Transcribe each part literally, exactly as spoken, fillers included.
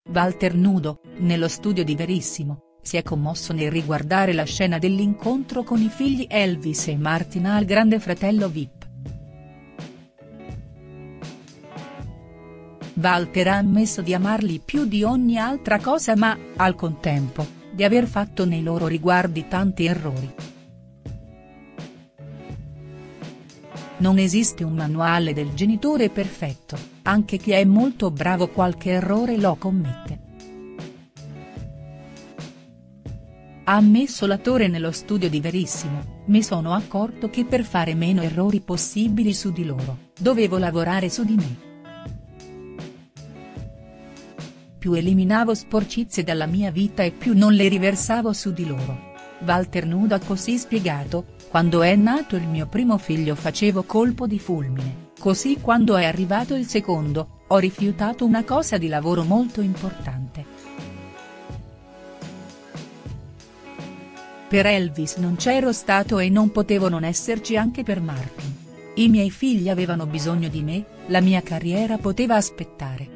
Walter Nudo, nello studio di Verissimo, si è commosso nel riguardare la scena dell'incontro con i figli Elvis e Martin al Grande Fratello V I P. Walter ha ammesso di amarli più di ogni altra cosa ma, al contempo, di aver fatto nei loro riguardi tanti errori. Non esiste un manuale del genitore perfetto, anche chi è molto bravo qualche errore lo commette. Ha ammesso l'attore nello studio di Verissimo: mi sono accorto che per fare meno errori possibili su di loro, dovevo lavorare su di me. Più eliminavo sporcizie dalla mia vita e più non le riversavo su di loro. Walter Nudo ha così spiegato: quando è nato il mio primo figlio facevo colpo di fulmine, così quando è arrivato il secondo, ho rifiutato una cosa di lavoro molto importante. Per Elvis non c'ero stato e non potevo non esserci anche per Martin. I miei figli avevano bisogno di me, la mia carriera poteva aspettare.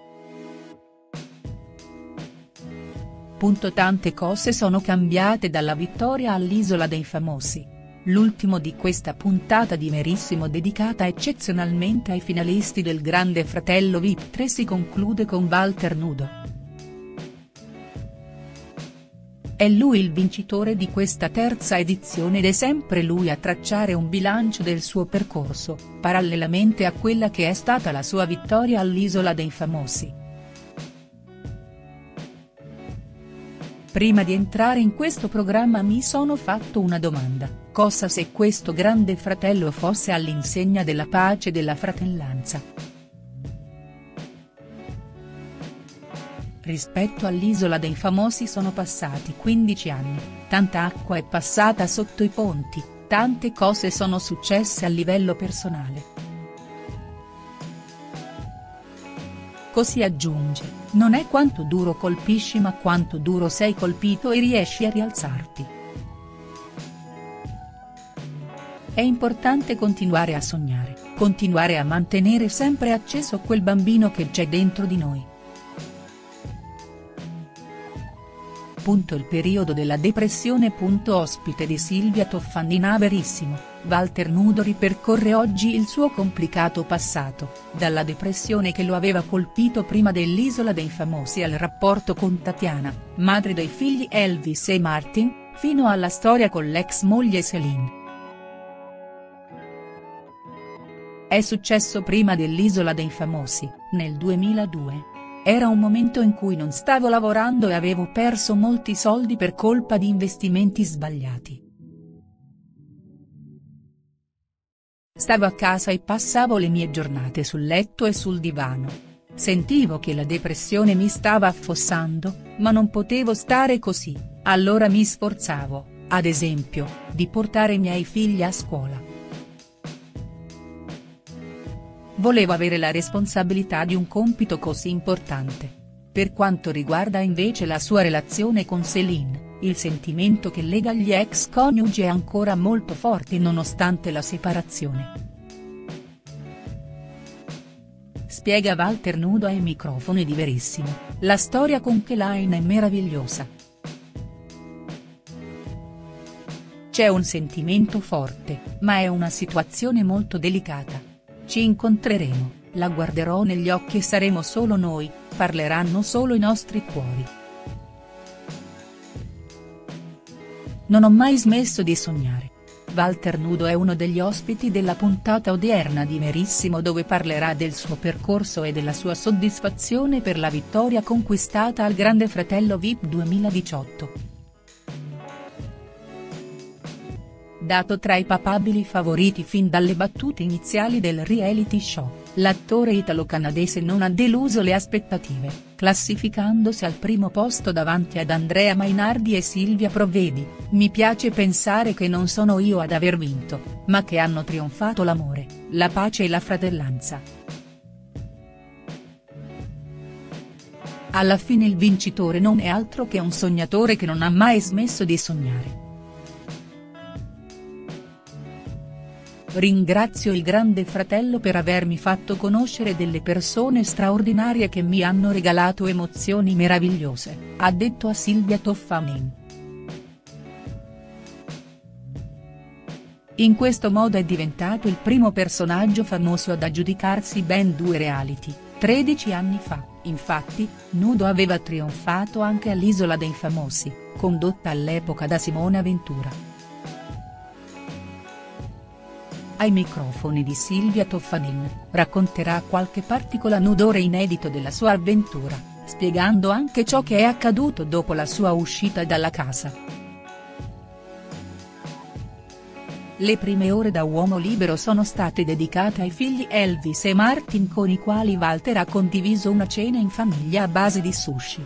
Punto Tante cose sono cambiate dalla vittoria all'Isola dei Famosi. L'ultimo di questa puntata di Verissimo dedicata eccezionalmente ai finalisti del Grande Fratello V I P tre si conclude con Walter Nudo. È lui il vincitore di questa terza edizione ed è sempre lui a tracciare un bilancio del suo percorso, parallelamente a quella che è stata la sua vittoria all'Isola dei Famosi. Prima di entrare in questo programma mi sono fatto una domanda: cosa se questo Grande Fratello fosse all'insegna della pace e della fratellanza? Rispetto all'Isola dei Famosi sono passati quindici anni, tanta acqua è passata sotto i ponti, tante cose sono successe a livello personale. Così aggiunge: non è quanto duro colpisci ma quanto duro sei colpito e riesci a rialzarti. È importante continuare a sognare, continuare a mantenere sempre acceso quel bambino che c'è dentro di noi. Punto Il periodo della depressione. Punto Ospite di Silvia Toffanin a Verissimo, Walter Nudo ripercorre oggi il suo complicato passato, dalla depressione che lo aveva colpito prima dell'Isola dei Famosi al rapporto con Tatiana, madre dei figli Elvis e Martin, fino alla storia con l'ex moglie Céline. È successo prima dell'Isola dei Famosi, nel duemiladue. Era un momento in cui non stavo lavorando e avevo perso molti soldi per colpa di investimenti sbagliati. Stavo a casa e passavo le mie giornate sul letto e sul divano. Sentivo che la depressione mi stava affossando, ma non potevo stare così, allora mi sforzavo, ad esempio, di portare i miei figli a scuola. Volevo avere la responsabilità di un compito così importante. Per quanto riguarda invece la sua relazione con Céline, il sentimento che lega gli ex coniugi è ancora molto forte nonostante la separazione. Spiega Walter Nudo ai microfoni di Verissimo: la storia con Céline è meravigliosa. C'è un sentimento forte, ma è una situazione molto delicata. Ci incontreremo, la guarderò negli occhi e saremo solo noi, parleranno solo i nostri cuori. Non ho mai smesso di sognare. Walter Nudo è uno degli ospiti della puntata odierna di Verissimo dove parlerà del suo percorso e della sua soddisfazione per la vittoria conquistata al Grande Fratello V I P duemiladiciotto. Dato tra i papabili favoriti fin dalle battute iniziali del reality show, l'attore italo-canadese non ha deluso le aspettative, classificandosi al primo posto davanti ad Andrea Mainardi e Silvia Provedi. Mi piace pensare che non sono io ad aver vinto, ma che hanno trionfato l'amore, la pace e la fratellanza. Alla fine il vincitore non è altro che un sognatore che non ha mai smesso di sognare. ringrazio il Grande Fratello per avermi fatto conoscere delle persone straordinarie che mi hanno regalato emozioni meravigliose, ha detto a Silvia Toffanin. In questo modo è diventato il primo personaggio famoso ad aggiudicarsi ben due reality. tredici anni fa, infatti, Nudo aveva trionfato anche all'Isola dei Famosi, condotta all'epoca da Simona Ventura. Ai microfoni di Silvia Toffanin, racconterà qualche particolare inedito della sua avventura, spiegando anche ciò che è accaduto dopo la sua uscita dalla casa. Le prime ore da uomo libero sono state dedicate ai figli Elvis e Martin, con i quali Walter ha condiviso una cena in famiglia a base di sushi.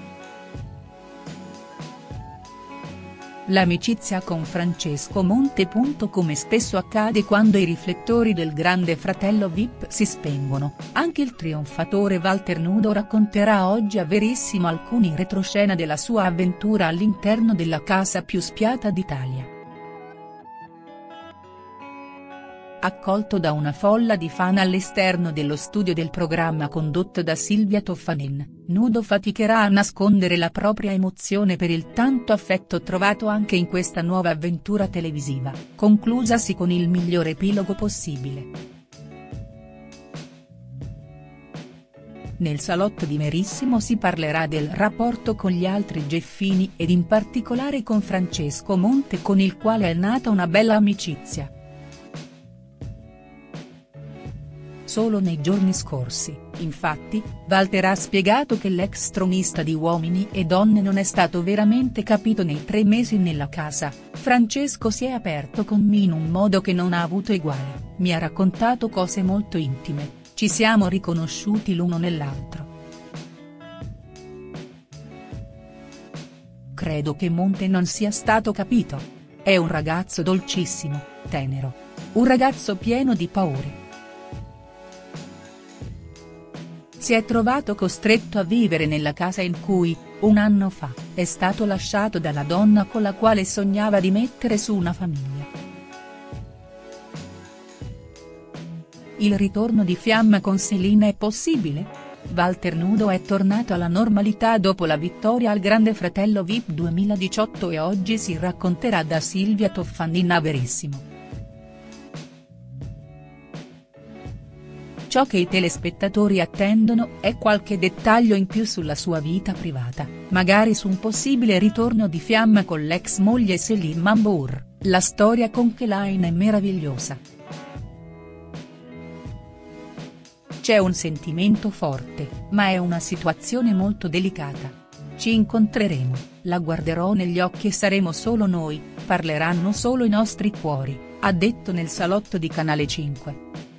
L'amicizia con Francesco Monte. Come spesso accade quando i riflettori del Grande Fratello V I P si spengono, anche il trionfatore Walter Nudo racconterà oggi a Verissimo alcuni retroscena della sua avventura all'interno della casa più spiata d'Italia. Accolto da una folla di fan all'esterno dello studio del programma condotto da Silvia Toffanin, Nudo faticherà a nascondere la propria emozione per il tanto affetto trovato anche in questa nuova avventura televisiva, conclusasi con il miglior epilogo possibile. Nel salotto di Verissimo si parlerà del rapporto con gli altri Geffini ed in particolare con Francesco Monte, con il quale è nata una bella amicizia. Solo nei giorni scorsi, infatti, Walter ha spiegato che l'ex tronista di Uomini e Donne non è stato veramente capito nei tre mesi nella casa. Francesco si è aperto con me in un modo che non ha avuto eguali, mi ha raccontato cose molto intime, ci siamo riconosciuti l'uno nell'altro. Credo che Monte non sia stato capito. È un ragazzo dolcissimo, tenero. Un ragazzo pieno di paure. Si è trovato costretto a vivere nella casa in cui, un anno fa, è stato lasciato dalla donna con la quale sognava di mettere su una famiglia. Il ritorno di fiamma con Selina è possibile? Walter Nudo è tornato alla normalità dopo la vittoria al Grande Fratello V I P duemiladiciotto e oggi si racconterà da Silvia Toffanin a Verissimo. Ciò che i telespettatori attendono è qualche dettaglio in più sulla sua vita privata, magari su un possibile ritorno di fiamma con l'ex moglie Céline Mambour. La storia con Kelaine è meravigliosa. C'è un sentimento forte, ma è una situazione molto delicata. Ci incontreremo, la guarderò negli occhi e saremo solo noi, parleranno solo i nostri cuori, ha detto nel salotto di Canale cinque.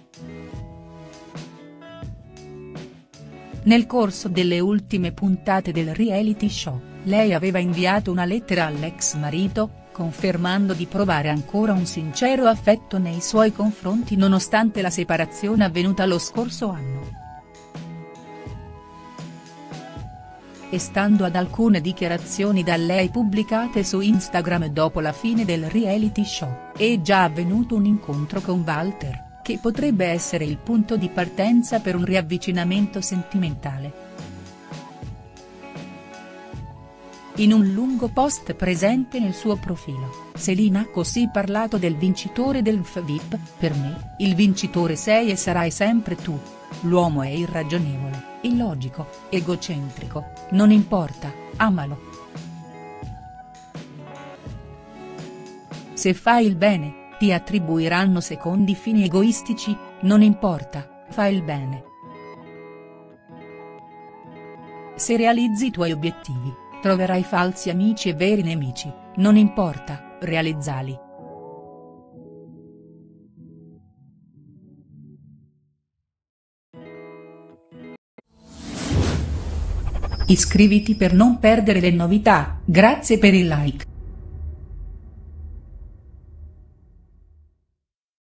Nel corso delle ultime puntate del reality show, lei aveva inviato una lettera all'ex marito, confermando di provare ancora un sincero affetto nei suoi confronti nonostante la separazione avvenuta lo scorso anno. E stando ad alcune dichiarazioni da lei pubblicate su Instagram dopo la fine del reality show, è già avvenuto un incontro con Walter, che potrebbe essere il punto di partenza per un riavvicinamento sentimentale. In un lungo post presente nel suo profilo, Selina ha così parlato del vincitore del V I P: per me, il vincitore sei e sarai sempre tu. L'uomo è irragionevole, illogico, egocentrico, non importa, amalo. Se fai il bene, ti attribuiranno secondi fini egoistici, non importa, fai il bene. Se realizzi i tuoi obiettivi, troverai falsi amici e veri nemici, non importa, realizzali. Iscriviti per non perdere le novità, grazie per il like.